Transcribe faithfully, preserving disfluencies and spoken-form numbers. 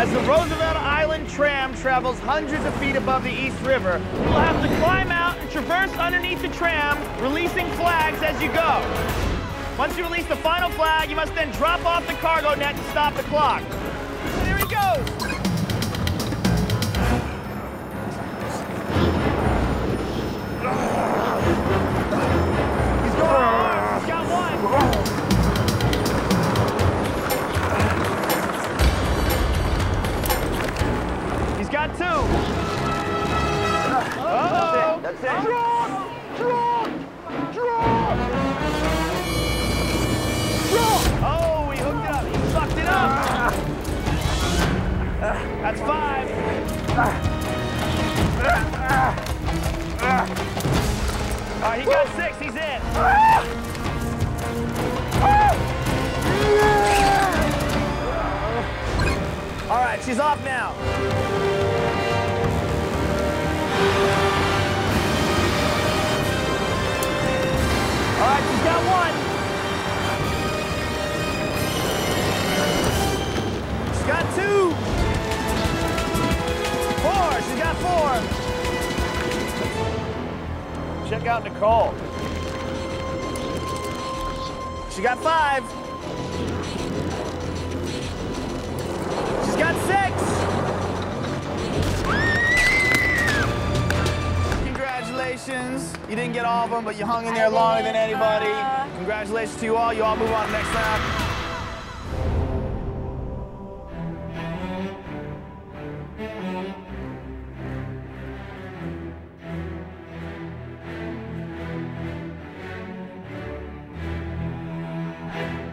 As the Roosevelt Island tram travels hundreds of feet above the East River, you'll have to climb out and traverse underneath the tram, releasing flags as you go. Once you release the final flag, you must then drop off the cargo net to stop the clock. And here he goes. He's going on. He's got one. He's got two. Uh-oh. That's it. That's it. Drop! Drop! Drop! Drop! Oh, he hooked it up. He sucked it up. That's five. All right, he got six. He's in. All right, she's off now. All right, she's got one. She's got two. Four. She's got four. Check out Nicole. She got five. She's got six. Congratulations. You didn't get all of them, but you hung in there longer than anybody. Congratulations to you all. You all move on to the next round. Thank you.